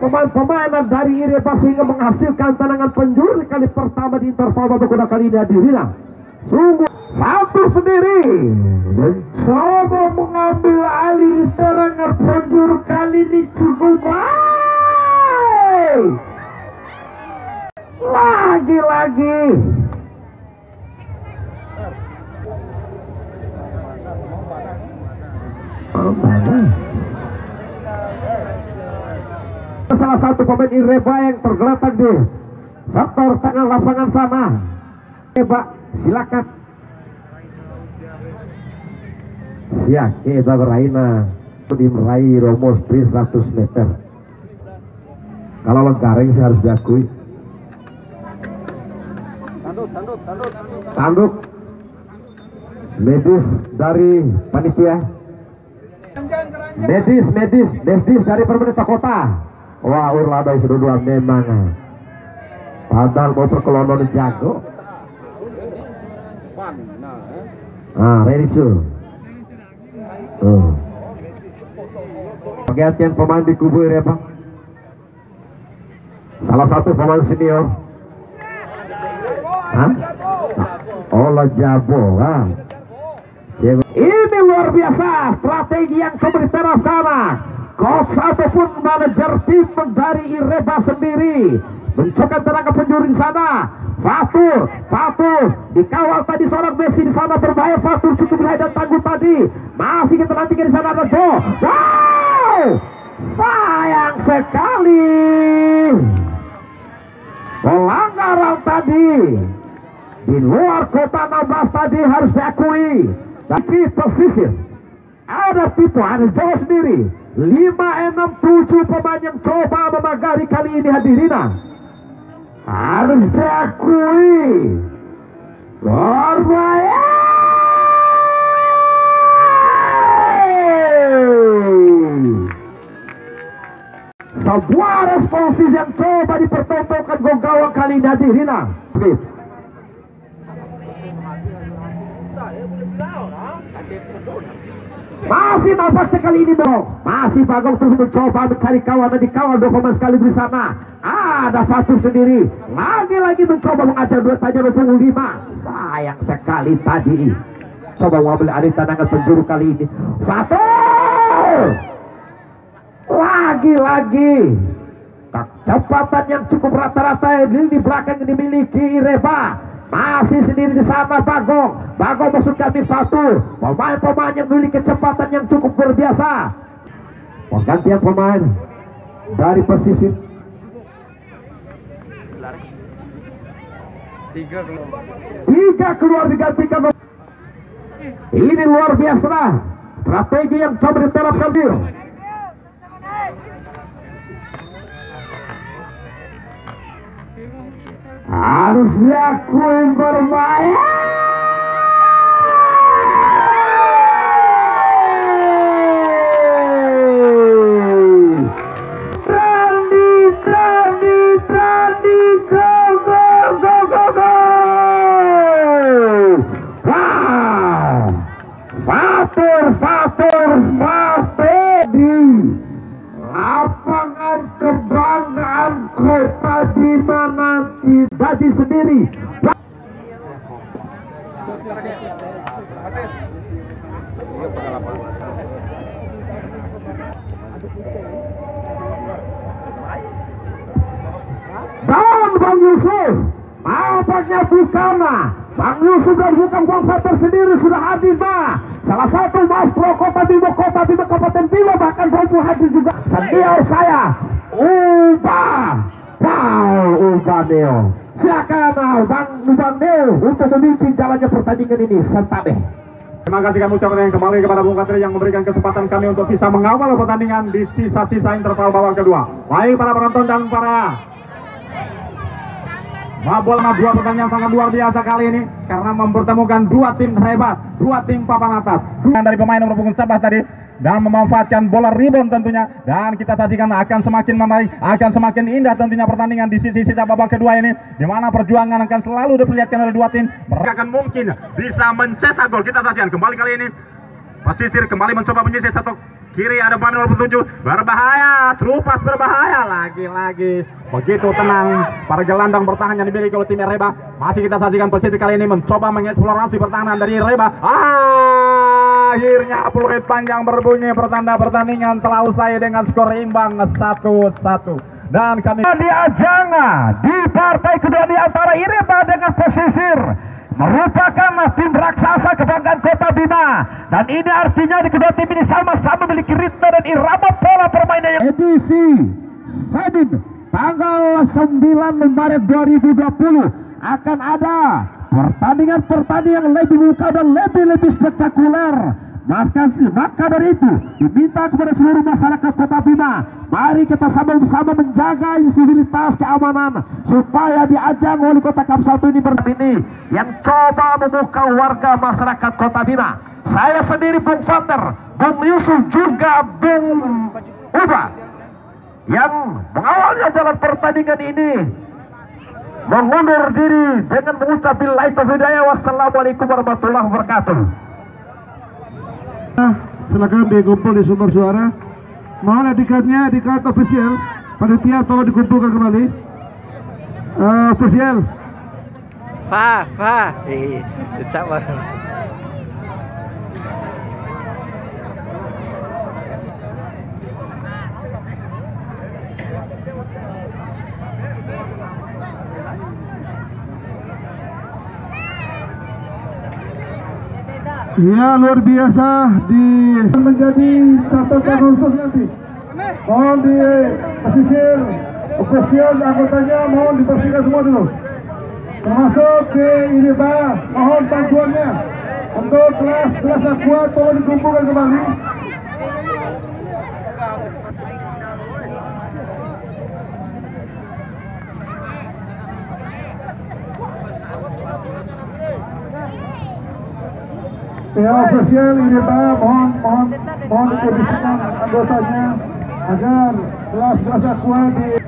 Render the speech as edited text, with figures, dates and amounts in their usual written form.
pemain-pemainan dari Ireba sehingga menghasilkan tendangan penjuru kali pertama di interval babak kedua kali ini hadirina. Sungguh satu sendiri mencoba mengambil alih serangan penjuru kali ini cukup baik. Lagi-lagi salah satu pemain Ireba yang tergeletak di sektor tengah lapangan sana. Ireba, silakan. Siap, kita beraina di meraih Romo sprint 100 meter. Kalau Lenggareng sih harus diakui. Tanduk medis dari panitia. Medis dari pemerintah kota. Wah, Urlado sudah dua memang. Padahal mau perkelonton jago. Ready to. Pergantian pemain di kubu ya Pak. Salah satu pemain senior. Olah Jabo kan. Ini luar biasa strategi yang coba diterapkan coach ataupun manajer tim dari Ireba sendiri mencoba tenaga penjuru di sana. Fatur dikawal tadi seorang Messi di sana, berbahaya. Fatur cukup berbahaya dan tangguh tadi. Masih kita nantikan di sana ada Joe. Wow, sayang sekali pelanggaran tadi di luar kota 16 tadi harus diakui. Tapi pesisir ada tipe, ada Jawa sendiri 5, 6, 7 pemain yang coba memagari kali ini hadirina. Harus diakui berbahaya. Sebuah responsif yang coba dipertontonkan gawang kali ini hadirina. Masih nampaknya kali ini masih Bagong terus mencoba mencari kawan dan dikawal 2 pemain sekali di sana. Ada Fatur sendiri lagi-lagi mencoba mengajar 2 tajam 25. Sayang sekali tadi coba mengambil alih tendangan penjuru kali ini. Fatur lagi-lagi kecepatan yang cukup rata-rata di belakang yang dimiliki Ireba. Masih sendiri di sana Bagong maksud kami Fatur. Pemain-pemain yang memiliki kecepatan yang cukup luar biasa. Penggantian pemain dari pesisir. 3 keluar digantikan. Ini luar biasa strategi yang coba diterapkan dia. Harus diakui berbahaya. Fatur di lapangan kebanggaan kota di mana tadi sendiri. Dan Bang Yusuf nampaknya Bukana. Bang Yusuf dan Bukang Fatur sendiri sudah hadir salah satu Maestro Kota Bima Kabupaten Bima, bahkan Romo hadir juga. Senior saya Ubah Neo. Silakan Bang Neo untuk memimpin jalannya pertandingan ini. Santabe. Terima kasih kami ucapkan yang kembali kepada Bung Katri yang memberikan kesempatan kami untuk bisa mengawal pertandingan di sisa-sisa interval babak kedua. Baik para penonton dan para bola 2 pertandingan sangat luar biasa kali ini karena mempertemukan 2 tim hebat, 2 tim papan atas. Dari pemain nomor punggung 11 tadi dan memanfaatkan bola rebound tentunya, dan kita saksikan akan semakin menarik, akan semakin indah tentunya pertandingan di sisi-sisa babak kedua ini, di mana perjuangan akan selalu diperlihatkan oleh 2 tim. Mereka akan mungkin bisa mencetak gol. Kita saksikan kembali kali ini pesisir kembali mencoba menyisir satu kiri ada pemain nomor 7, berbahaya, terupas berbahaya, lagi-lagi begitu tenang para gelandang bertahan yang dimiliki oleh tim Reba. Masih kita saksikan posisi kali ini mencoba mengeksplorasi pertahanan dari Reba. Akhirnya peluit panjang berbunyi, pertanda pertandingan telah usai dengan skor imbang 1-1. Dan kami di ajang di partai kedua di antara Ireba dengan Pesisir merupakan tim raksasa kebanggaan Kota Bima, dan ini artinya di kedua tim ini sama-sama memiliki ritme dan irama pola permainan yang edisi Senin tanggal 9 Maret 2020 akan ada pertandingan lebih muka dan lebih spektakuler. Maka dari itu diminta kepada seluruh masyarakat Kota Bima, mari kita sama-sama menjaga integritas keamanan supaya di ajang Wali Kota Cup 1 ini yang coba membuka warga masyarakat Kota Bima. Saya sendiri Bung Fater, Bung Yusuf juga Bung Uba yang mengawalnya jalan pertandingan ini mengundur diri dengan mengucap billahi taufiq hidayah. Wassalamualaikum warahmatullahi wabarakatuh. Silakan dikumpul di sumber suara. Mohon dikat ofisial, panitia tolong dikumpulkan kembali. Ofisial. Sama. Ya, luar biasa di menjadi catatan khusus nanti. Mohon di pesisir ofisial anggotanya mohon dibersihkan semua dulu. Termasuk ke Ireba, mohon bantuannya untuk kelas aqua tolong dikumpulkan kembali. Ya, ofisial Ireba mohon dikondisikan anggotanya agar kelas aqua di